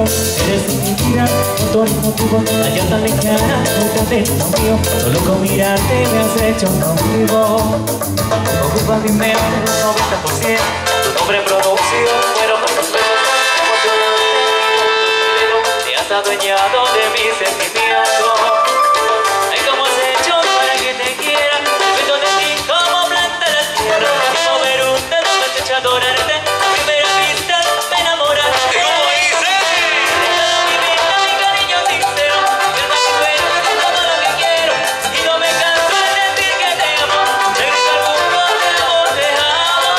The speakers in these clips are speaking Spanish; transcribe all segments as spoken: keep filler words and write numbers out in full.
eres mi vida, con todo el motivo. Allá tan lejana, muy tan dentro mío. Solo con mirarte me has hecho conmigo. Ocupa mi mente un noventa por ciento. Tu nombre producción, fueron por tus besos. Te has adueñado de mis sentimientos. Ay, ¿cómo has hecho para que te quiera? Dependo de ti como planta la tierra. Como ver un dedo me has hecho adorarte. A primera vista me enamoraste. ¿Cómo dice? Regalo mi vida, mi cariño sincero. El más bueno de todo lo que quiero. Y no me canso de decir que te amo. Le grito al mundo que a vos te amo.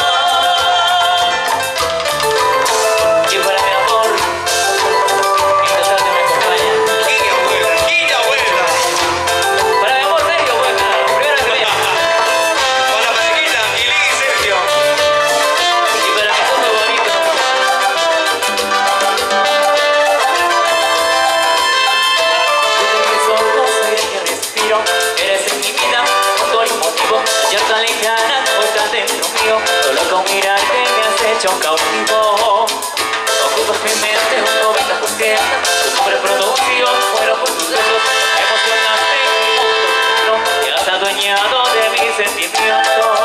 Y para mi amor, esta tarde me acompaña. Quilla buena, quilla buena. Para mi amor, Sergio, buena. Primera vez que me llama. Con la parequita, Ili y Sergio. Y para mí fue muy bonito. Desde mis ojos soy el que respiro. Eres en mi vida, con todo el motivo. Ya tan lejana, hoy tan dentro mío. Solo con mirarte me has hecho cautivo. Ocupas mi mente un noventa por ciento. Tu nombre producción, fueron por tus besos. Me emocionaste, un mundo. Te has adueñado de mis sentimientos.